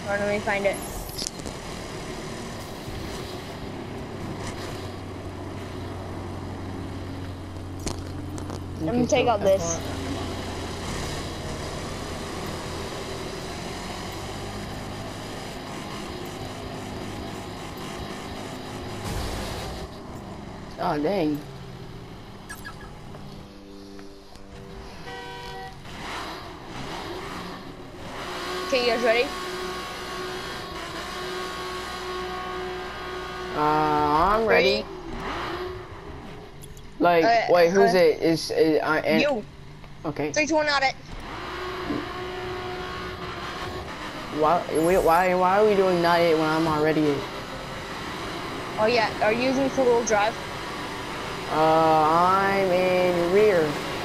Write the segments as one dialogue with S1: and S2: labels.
S1: Let me find it. Let me take out this.
S2: Oh, dang.
S1: Okay, you guys ready?
S2: I'm ready. Like, wait, who's it? Is
S1: you?
S2: Okay.
S1: 3, 2, 1, out it.
S2: Why are we doing not it when I'm already it?
S1: Oh yeah, are you using 4-wheel drive?
S2: I'm in rear.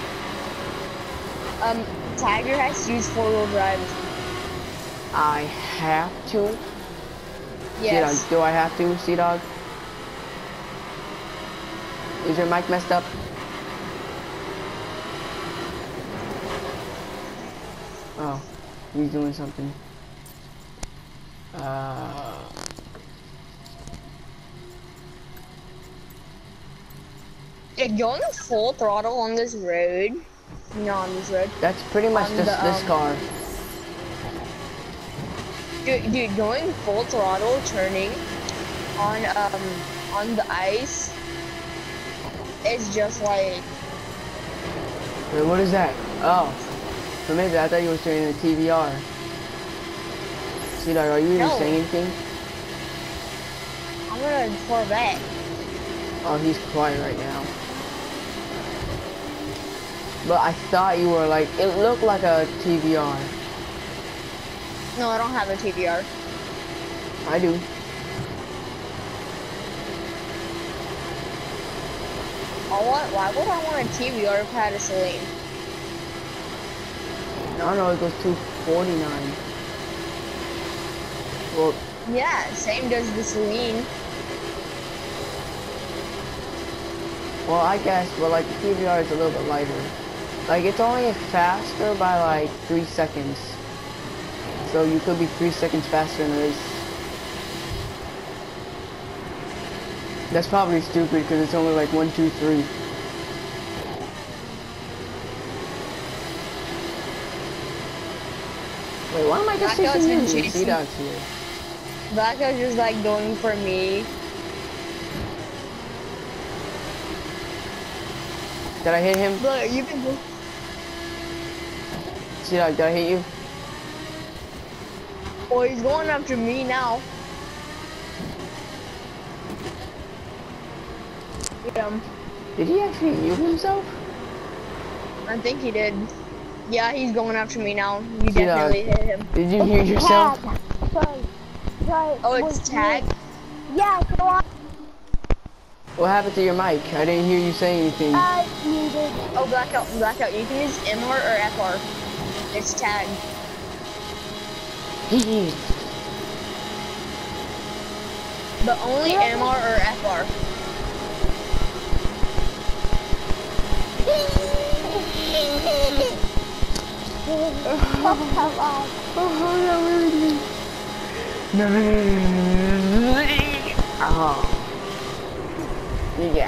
S1: Tiger has to use 4-wheel drive.
S2: I have to?
S1: Yes.
S2: Sea-Dog, do I have to, Sea-Dog? Is your mic messed up? Oh, he's doing something.
S1: Yeah, going full throttle on this road. No, on this road.
S2: That's pretty much
S1: On
S2: just this car.
S1: Dude, going full throttle, turning on the ice is just like.
S2: Wait, what is that? Oh, so maybe I thought you were turning the TVR. Sea-Dog, are you even saying anything?
S1: I'm gonna Corvette.
S2: Oh, he's quiet right now. But I thought you were like, it looked like a TVR.
S1: No, I don't have a TVR.
S2: I do.
S1: Why would I want a TVR if I had a Celine?
S2: No, it goes 249. Well,
S1: yeah, same does the Celine.
S2: Well, I guess, but like the TVR is a little bit lighter. Like it's only faster by like 3 seconds. So you could be 3 seconds faster in a race. That's probably stupid because it's only like 1, 2, 3. Wait, why am I just chasing you? Sea-Dog's here.
S1: Blackout's just like going for me.
S2: Did I hit him?
S1: Look, you can.
S2: Sea-Dog, did I hit you?
S1: Oh, he's going after me now. Get him.
S2: Did he actually mute himself?
S1: I think he did. Yeah, he's going after me now. You definitely hit him.
S2: Did you hear yourself?
S3: Sorry.
S1: Oh, it's tag?
S3: Yeah, so
S2: What happened to your mic? I didn't hear you say anything.
S3: Muted.
S1: Oh, Blackout. You can use MR or FR. It's tag. But only MR or FR.
S2: Oh. Yeah.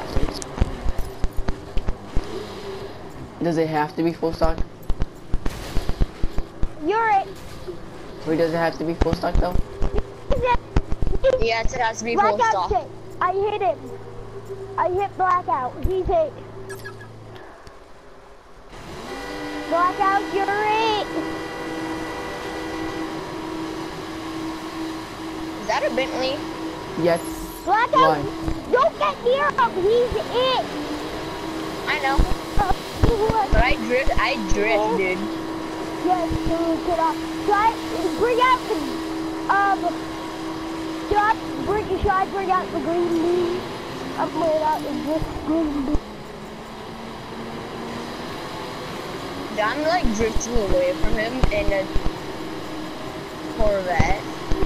S2: Does it have to be full stock?
S3: You're it.
S2: Wait, does it have to be full stock though?
S1: Yes, it has to be full stock.
S3: Hit. I hit him. I hit Blackout. He's hit. Blackout, you're it.
S1: Is that a Bentley?
S2: Yes.
S3: Blackout, don't get near him. He's it.
S1: I know. But I drift, dude.
S3: Yes, get up. Try bring out the should I bring out the green bean? I'm bringing out the green bean.
S1: I'm like drifting away from him in a Corvette.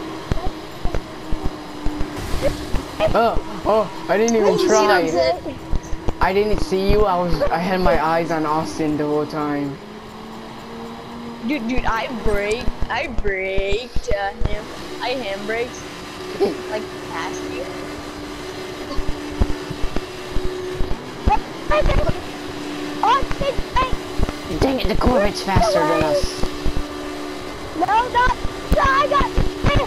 S2: Oh, I didn't even try. I didn't see you. I had my eyes on Austin the whole time.
S1: Dude, I braked. I braked him. I handbraked like past you.
S2: Dang it, the Corvette's faster than us.
S3: No, not. No, I got this.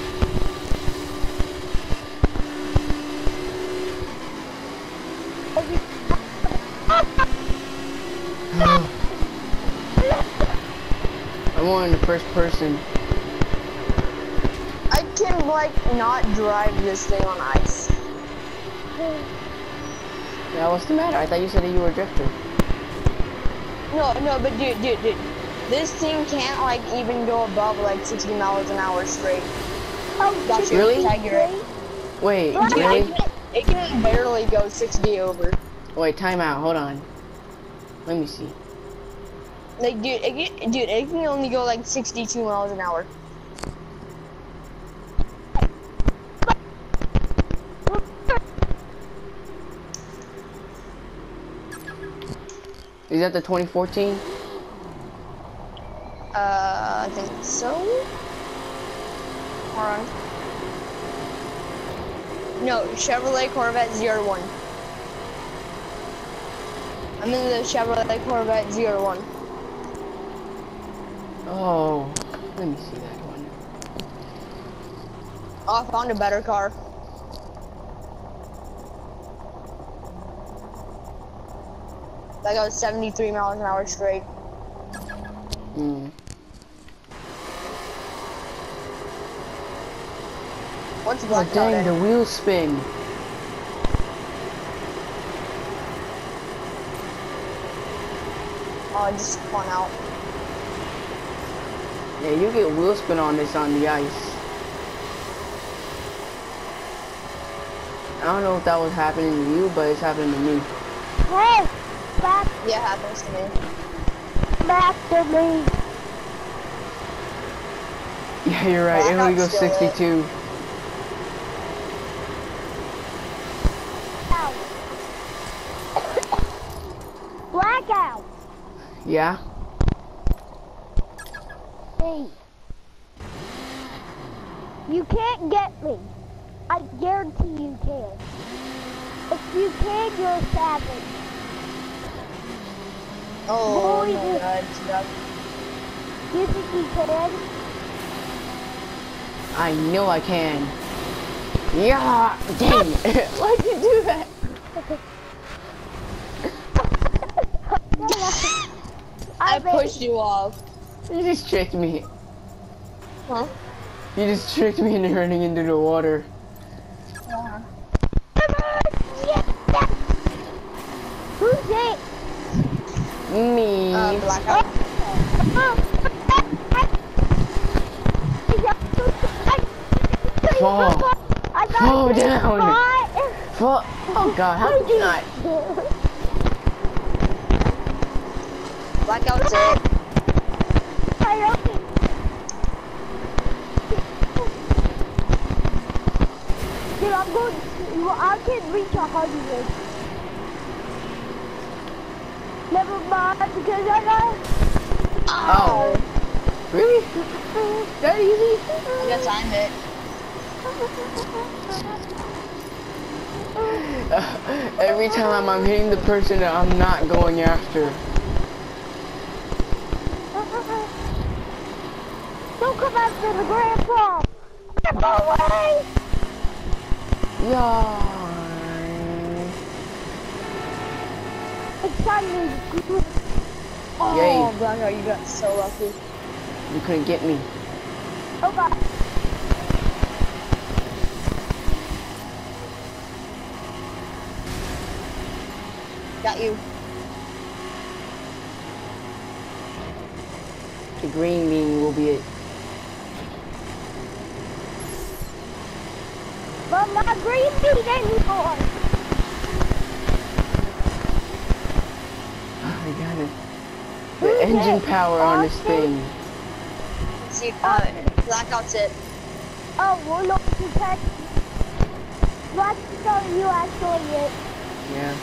S2: I'm on the first person.
S1: I can like not drive this thing on ice.
S2: Yeah, what's the matter? I thought you said that you were a drifter.
S1: No, but dude. This thing can't like even go above like 60 miles an hour straight.
S3: Oh,
S1: Got you.
S2: Really?
S1: Tiger it.
S2: Wait,
S1: Dude,
S2: really?
S1: it can barely go 60 over.
S2: Wait, time out. Hold on. Let me see.
S1: Like, dude, it can only go like 62 miles an hour.
S2: Is that the 2014?
S1: I think so. Hold on. No, Chevrolet Corvette 01. I'm in the Chevrolet Corvette 01.
S2: Oh, let me see that one.
S1: Oh, I found a better car. That goes 73 miles an hour straight.
S2: Hmm.
S1: What's
S2: Oh,
S1: blacked out
S2: dang,
S1: in?
S2: the wheels spin.
S1: Oh, it just spun out.
S2: Yeah, you get wheel spin on this on the ice. I don't know if that was happening to you, but it's happening to me.
S3: Hey, back,
S1: Yeah, it happens to me.
S3: back to me.
S2: Yeah, you're right. It only goes 62.
S3: Blackout.
S2: Yeah?
S3: Hey, you can't get me. I guarantee you can. If you can, you're a savage.
S1: Oh
S3: Boy,
S1: my god, Chuck.
S3: You think you can?
S2: I know I can. Yeah! Dang it! Why'd you do that?
S1: I pushed you off.
S2: You just tricked me.
S1: Huh?
S2: You just tricked me into running into the water.
S1: Yeah.
S3: Who's it?
S2: Me.
S1: Blackout.
S2: Fall. Fall down.
S3: What?
S2: Fall. Oh god, how did you not?
S1: Blackout's it.
S3: Dude, I'm going. I can reach 100. Never mind, because I got.
S2: Oh. Really? That easy?
S1: I guess I'm it.
S2: Every time I'm hitting the person that I'm not going after.
S3: Don't come after the grandpa! Step away!
S2: Yeah.
S3: It's time to...
S1: Oh,
S2: Yay.
S1: Blackout, you got so lucky.
S2: You couldn't get me.
S3: Oh god.
S1: Got you.
S2: The green bean will be it.
S3: But my green bean anymore!
S2: I got it. The engine power on this thing.
S1: See, Blackout's it.
S3: Oh, we're not protect. Let's tell you actually it.
S2: Yeah.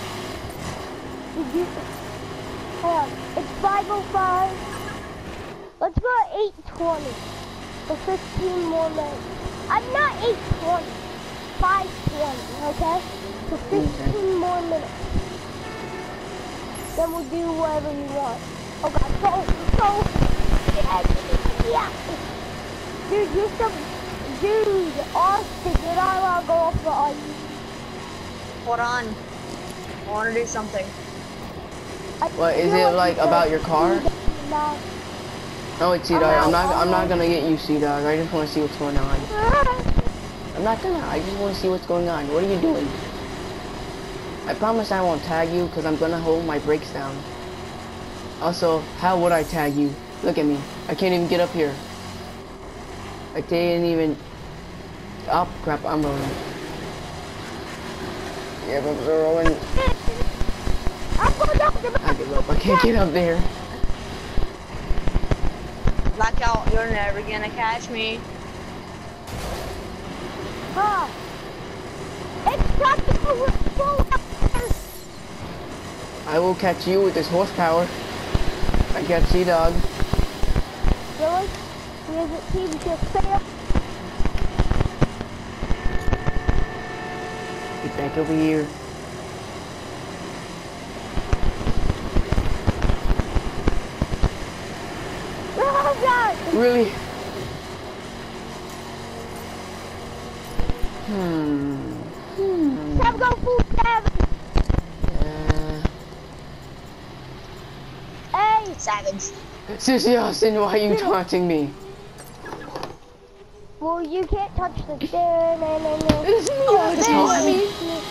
S3: Did you... Hold on. It's 5:05. Let's go at 8:20 for 15 more minutes. I'm not 8:20, 5:20, okay? For 15 more minutes. Then we'll do whatever you want. Oh God, yeah. Dude, you're some dude, Austin, you're not allowed to go off the ice.
S1: Hold on. I want to do something.
S2: What is it like about your car? No, it's C-Dog. I'm not gonna get you, C-Dog. I just want to see what's going on. I just want to see what's going on. What are you doing? I promise I won't tag you because I'm gonna hold my brakes down. Also, how would I tag you? Look at me. I can't even get up here. I didn't even... Oh, crap. I'm rolling. Yeah, I'm rolling. I give up. I can't get up there.
S1: Blackout, you're never gonna catch me.
S3: Huh. It's practical with full hours.
S2: I will catch you with this horsepower. I catch C-Dog.
S3: Really? Here's it, team just fail.
S2: Get back over here.
S3: Oh God!
S2: Really?
S3: Time to go full savage. Hey!
S1: Savage.
S2: Sissy Austin, why are you taunting me?
S3: Well, you can't touch the...
S2: It's me, Austin.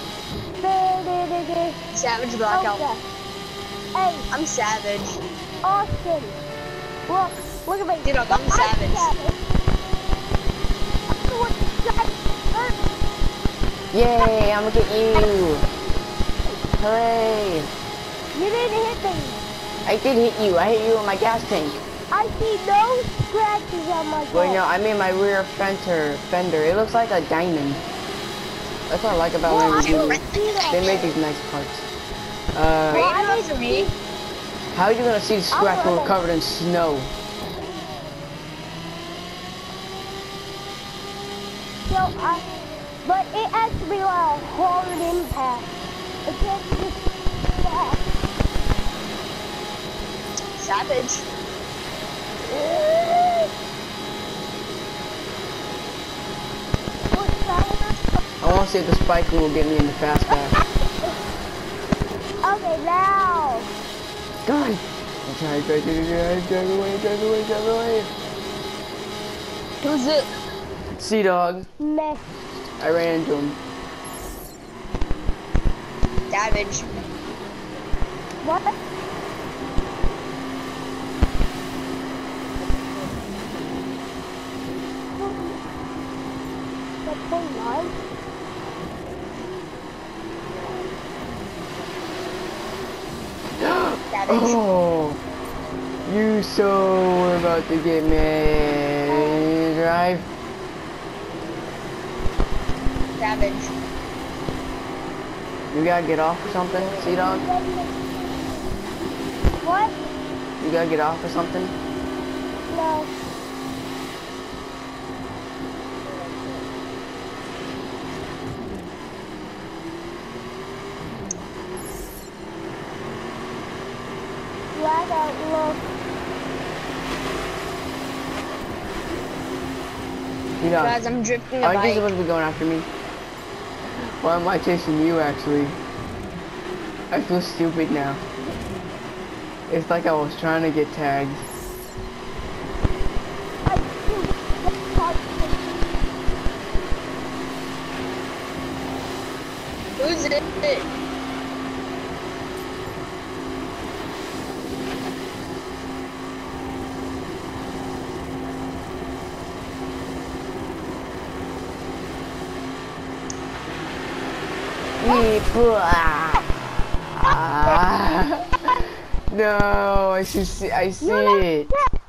S1: Savage Blackout.
S3: Hey,
S1: I'm savage.
S3: Austin. Look at me.
S1: Dude, I'm savage.
S2: Yay, I'm gonna get you. Hooray.
S3: You didn't hit me.
S2: I did hit you. I hit you with my gas tank.
S3: I see no scratches on my car.
S2: Well, no, I made my rear fender. It looks like a diamond. That's what I like about Lamborghini. They make these nice parts. How are you gonna see the scratch when we're covered in snow?
S3: So, but it has to be like a hard impact. It can't just that.
S1: Savage.
S2: I want to see if the spike will get me in the fastback.
S3: Okay, now.
S2: God! Drive away.
S1: Who's it?
S2: C-Dog.
S3: Meh.
S2: I ran into him.
S1: Savage.
S3: What? That's so nice.
S1: Savage.
S2: Oh! You so were about to get me. Drive.
S1: Savage.
S2: You gotta get off or something, C-Dog?
S3: What?
S2: You gotta get off or something?
S3: No. Blackout, look.
S2: C-Dog.
S1: Guys, I'm drifting a
S2: Aren't you
S1: bike.
S2: supposed to be going after me? Why am I chasing you, actually? I feel stupid now. It's like I was trying to get tagged.
S1: Who's it?
S2: No, I see it.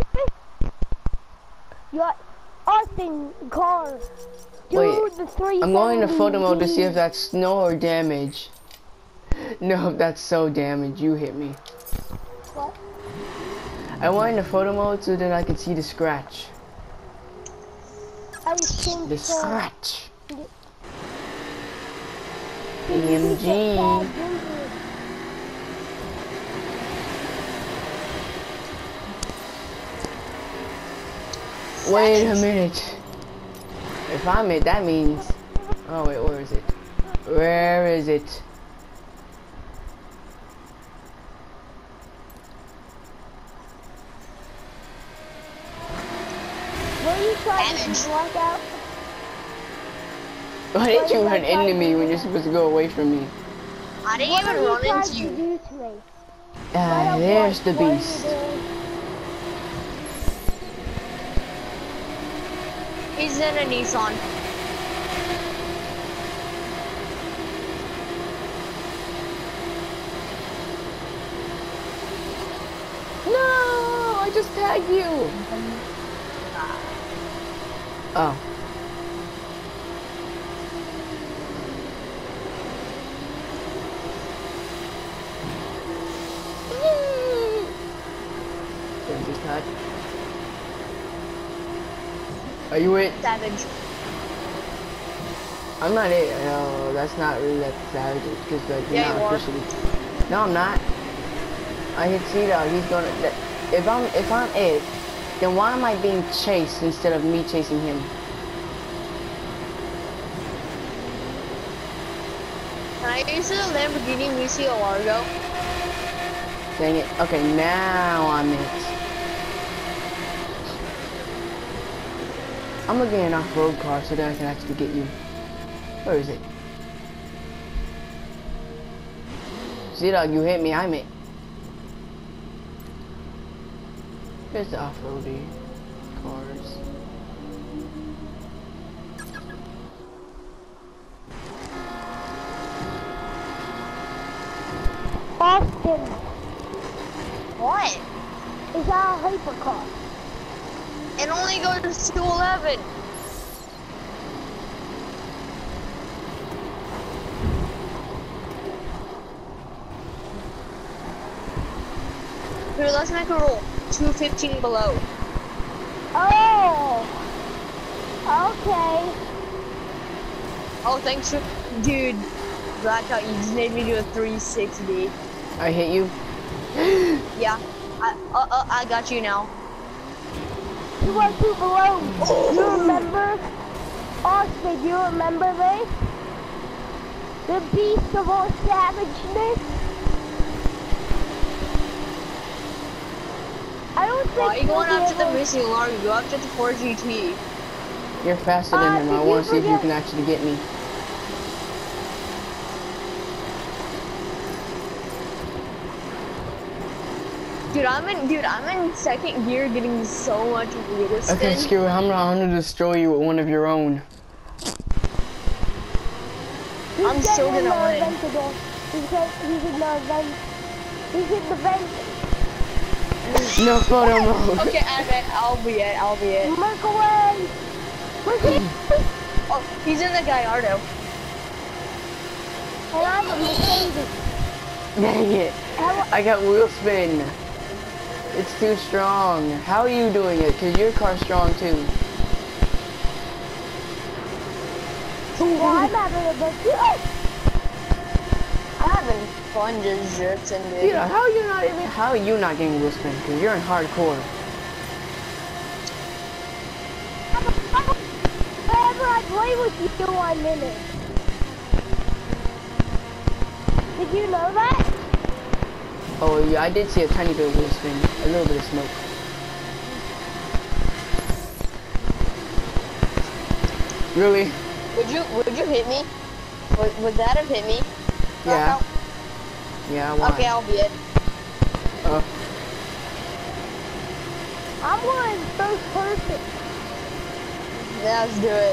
S3: You're Austin car.
S2: Wait,
S3: the 370.
S2: I'm going to photo mode to see if that's snow or damage. No, that's so damage. You hit me.
S3: What?
S2: I went into photo mode so that I could see the scratch.
S3: I was changed
S2: The
S3: to
S2: scratch.
S3: bad
S2: EMG.
S3: ginger.
S2: Wait a minute. If I'm it, that means... Oh wait, where is it? Where is it?
S3: Were you trying to block out?
S2: Why did you run into me when you're supposed to go away from me?
S1: I didn't
S3: What
S1: even
S3: are you
S1: run
S3: trying
S1: into
S3: to
S1: you.
S3: do to me?
S2: There's the
S3: What are you
S2: beast.
S3: doing?
S1: He's in a Nissan.
S2: No, I just tagged you. Oh. Are you it?
S1: Savage.
S2: I'm not it. No, that's not really that savage. It's because like you're
S1: Yeah,
S2: not
S1: you are.
S2: officially. No, I'm not. I hit C-Dog. He's gonna. If I'm it, then why am I being chased instead of me chasing him?
S1: Can I use the Lamborghini Murcielago?
S2: Dang it. Okay, now I'm it. I'm gonna get an off-road car so that I can actually get you. Where is it? Z-Dog, you hit me, I'm it. There's the off-roady cars.
S3: Austin,
S1: What?
S3: is that a hypercar?
S1: It only goes to 11. Here, let's make a rule. 215 below.
S3: Oh, okay.
S1: Oh, thanks for... Dude, Blackout, you just made me do a 360.
S2: I hit you.
S1: Yeah. I got you now.
S3: 212 below. You remember? Austin, do you remember me? The beast of all savageness? I don't think
S1: Why are you going
S3: you'll be
S1: after the
S3: able-
S1: Murcielago? Go after the 4GT.
S2: You're faster than him.
S3: did
S2: I
S3: you
S2: want to see if you
S3: forget-
S2: can actually get me.
S1: Dude, I'm in second gear getting so much wheel spin.
S2: Okay, screw it. I'm gonna destroy you with one of your own.
S3: He's
S1: I'm still
S3: getting in
S1: gonna
S3: the
S1: win.
S3: Aventador. He's in the vent. He's in the vent.
S2: No photo mode.
S1: Okay, I'll be it.
S3: Mark away. Look at
S1: Oh, he's in the Gallardo.
S3: And I'm a Mercedes.
S2: Dang it. I got wheel spin. It's too strong. How are you doing it? Cause your car's strong too.
S3: Well, I'm having a good time.
S1: I'm having fun just jerking, dude.
S2: Yeah, how are you not getting wheel spin? Cause you're in hardcore.
S3: Whenever I play with you, I'm in it. Did you know that?
S2: Oh yeah, I did see a tiny bit of wheel spin. A little bit of smoke. Really?
S1: Would you hit me? Would that have hit me?
S2: Yeah.
S1: Blackout?
S2: Yeah, why?
S1: Okay, I'll be it.
S3: I'm going first person.
S1: Yeah, let's do it.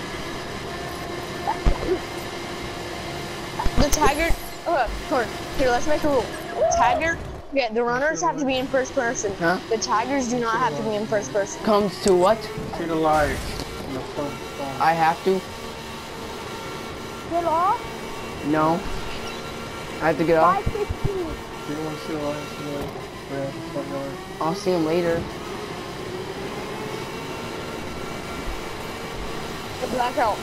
S1: The Tiger. Come on. Here, let's make a rule. Tiger. Yeah, the runners have to be in first person.
S2: Huh?
S1: The Tigers do not have to be in first person.
S2: Comes to what?
S4: To the light. On the phone.
S2: I have to?
S3: Get off.
S2: No. I have to get off?
S3: 5:15.
S4: You want to see the lights? Yeah, the front yard.
S2: I'll see him later.
S1: The blackout.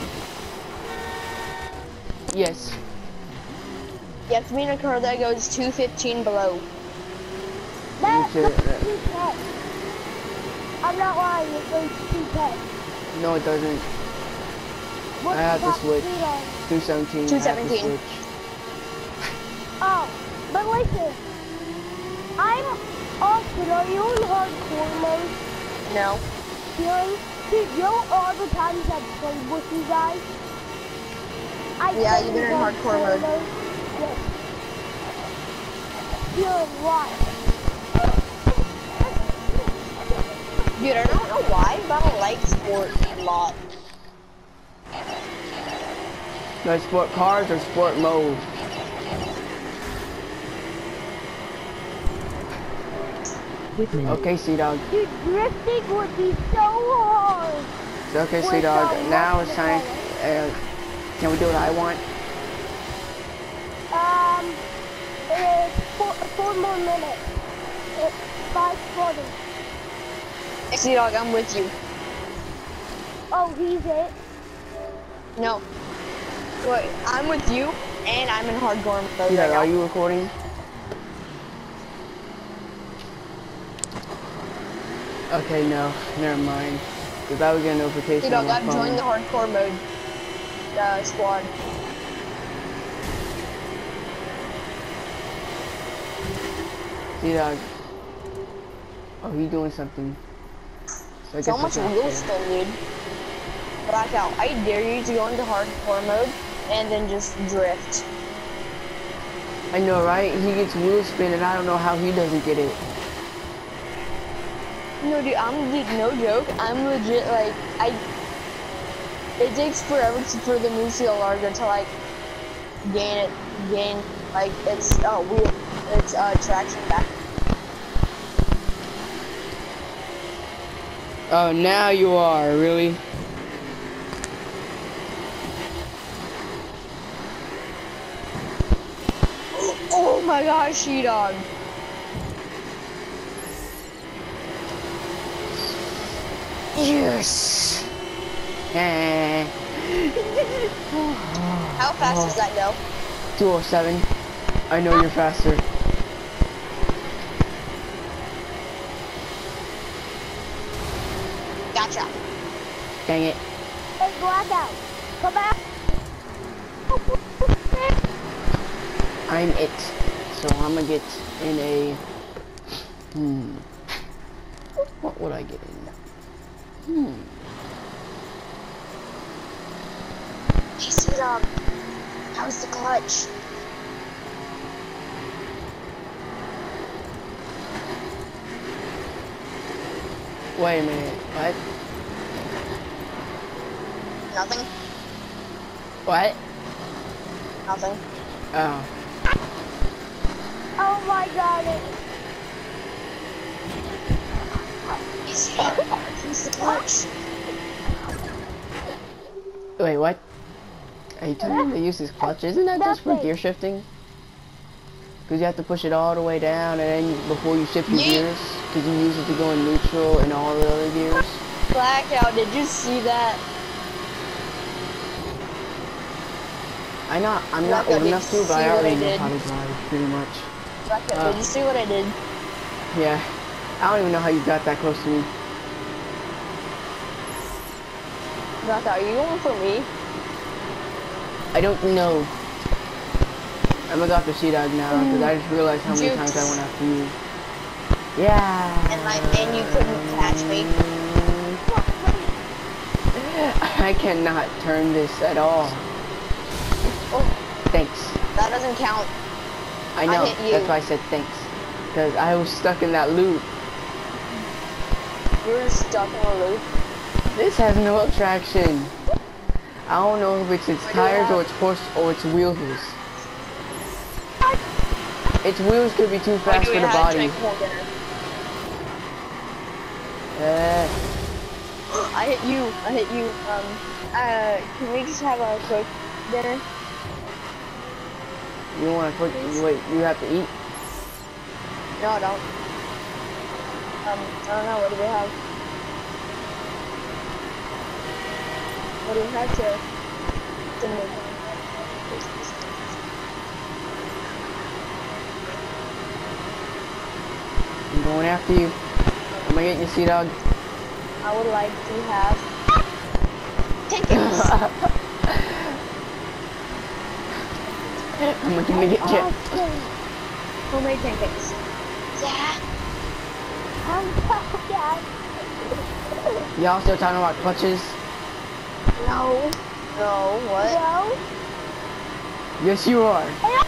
S2: Yes.
S1: You have to be in a car that goes 215 below.
S3: That's
S2: You should-
S3: 210. I'm not lying, it goes 210.
S2: No, it doesn't.
S3: What's
S2: I have
S3: the
S2: to
S3: top
S2: switch.
S3: speed on?
S2: 217.
S1: 217.
S2: I have to switch.
S3: Oh, but listen. I'm Austin, are you in hardcore mode?
S1: No.
S3: Feeling? Dude, you know all the times I've played with you guys?
S1: Yeah, you've been in hardcore mode.
S3: Yes. Feeling what?
S1: Dude, I don't know why, but I like sport a lot.
S2: No, sport cars or sport mode? Okay, Sea-Dog.
S3: Dude, drifting would be so hard.
S2: Okay,
S3: Where's
S2: Sea-Dog.
S3: the
S2: Now
S3: left
S2: it's time. Can we do what I want?
S3: It's four more minutes. It's 5:20.
S1: Sea Dog, I'm with you.
S3: Oh, he's it.
S1: No. Wait, I'm with you, and I'm in hardcore mode
S2: Sea-Dog,
S1: right now.
S2: are you recording? Okay, no. Never mind. Because I would get a notification
S1: Sea Dog,
S2: on my
S1: I've joined the
S2: phone.
S1: hardcore mode squad.
S2: Sea-Dog. Oh, he's doing something. So I guess
S1: So much
S2: it's not
S1: wheel
S2: fair.
S1: spin, dude. Blackout, I dare you to go into hardcore mode and then just drift.
S2: I know, right? He gets wheel spin and I don't know how he doesn't get it.
S1: No, dude, no joke. I'm legit, like, it takes forever for the Murcielago to, like, gain, like, its, traction back.
S2: Oh, now you are, really?
S1: Oh my gosh, She-Dog.
S2: Yes! Eh.
S1: How fast does that go?
S2: 207. I know you're faster.
S1: Gotcha.
S2: Dang it.
S3: Hey, Blackout, come back.
S2: I'm it. So I'm gonna get in a... What would I get in?
S1: Hey, Sea-Dog. How's the clutch?
S2: Wait a minute. What?
S1: Nothing?
S2: What?
S1: Nothing.
S2: Oh.
S3: Oh my god.
S1: Hey, Sea-Dog. How's the clutch?
S2: Wait, what? Are you telling me to use this clutch? Isn't that just for
S3: Nothing.
S2: gear shifting? Because you have to push it all the way down and then before you shift your
S1: Yeet.
S2: gears. Because you use it to go in neutral and all the other gears.
S1: Blackout, did you see that?
S2: I'm not
S1: Blackout,
S2: old
S1: did
S2: enough
S1: you
S2: to, but
S1: see
S2: I
S1: what
S2: already
S1: I
S2: know
S1: did?
S2: how to drive pretty much.
S1: Blackout, did you see what I did?
S2: Yeah. I don't even know how you got that close to me.
S1: Blackout, are you going for me?
S2: I don't know. I'm gonna go after Sea-Dog now because I just realized how many
S1: Jukes.
S2: times I went after you. Yeah.
S1: And you couldn't catch me.
S2: I cannot turn this at all.
S1: Oh,
S2: Thanks.
S1: that doesn't count.
S2: I know.
S1: hit you.
S2: That's why I said thanks. Because I was stuck in that loop.
S1: You're stuck in a loop.
S2: This has no traction. I don't know if it's its
S1: What do you
S2: tires or
S1: have?
S2: its horse or its wheels. Its wheels could be too fast for the body.
S1: I hit you. Can we just have a quick dinner?
S2: You want to put? Wait, you have to eat.
S1: No, I don't. I don't know, what do we have? What do we have to move?
S2: I'm going after you. I'm gonna get you, Sea Dog.
S1: I would like to have tickets.
S2: I'm gonna get you.
S1: Homemade pancakes. Yeah.
S3: I'm so bad.
S2: Y'all still talking about clutches?
S1: No. No, what?
S3: No.
S2: Yes, you are.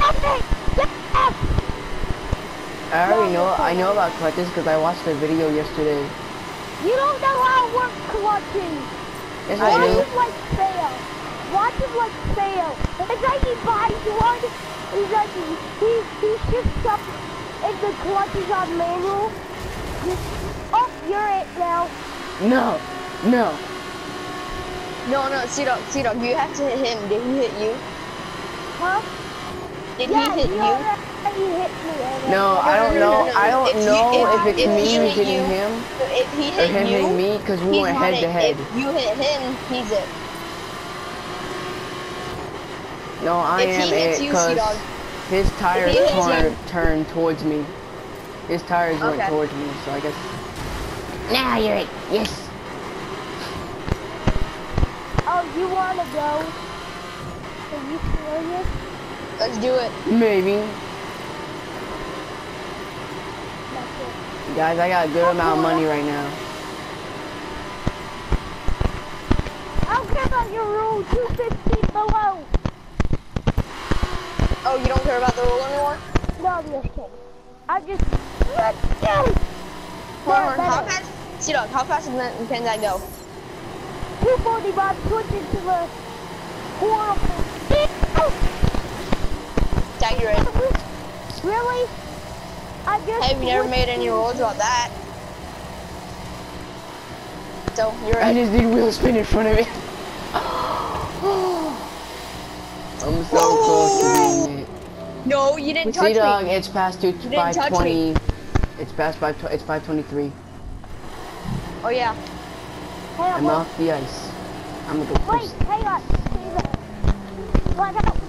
S2: I already know. I know about clutches because I watched a video yesterday.
S3: You don't know how to work clutches.
S2: Yes, I
S3: Watch
S2: do.
S3: him like fail. Watch him like fail. It's like he buys one. He's like he shifts up and the clutches on manual. Oh, you're it now.
S2: No, no.
S1: No, Sea-Dog, you have to hit him. Did he hit you?
S3: Huh?
S1: Did
S3: Yeah,
S1: he hit you?
S3: already hit me. Already.
S2: No, I don't know.
S1: no.
S2: I don't know if it's me who's hitting him
S1: If he
S2: or
S1: hit
S2: him
S1: you,
S2: hitting me because we
S1: he's
S2: went
S1: not
S2: head
S1: it.
S2: to head.
S1: If you hit him, he's it.
S2: No, I
S1: If he
S2: am
S1: hits
S2: it
S1: you,
S2: because
S1: Sea-Dog.
S2: his tires
S1: If he hits you-
S2: turned towards me. His tires went
S1: Okay.
S2: towards me, so I guess. Now you're it. Yes.
S3: Oh, you wanna go? Are you serious?
S1: Let's do it.
S2: Maybe.
S3: That's it.
S2: Guys, I got a good amount of money right now.
S3: I don't care about your rule 215 below.
S1: Oh, you don't care about the rule anymore?
S3: No, I'm just kidding. I'm just... Let's go!
S1: Hold on, how fast? Sea-Dog, how fast can that go?
S3: 245, switch into the horrible...
S1: Jack, you ready?
S3: Really? I just...
S1: Hey, we never made any rules about that. So, you're
S2: I
S1: ready.
S2: just did wheel spin in front of it. I'm so close to being it.
S1: No, you didn't touch
S2: Sea Dog,
S1: me.
S2: it's past
S1: didn't touch
S2: 520. It's past 5. It's 5:23.
S1: Oh, yeah.
S3: Hey,
S2: I'm off the ice. I'm gonna go
S3: wait,
S2: first.
S3: hang on. Stay there. Let out.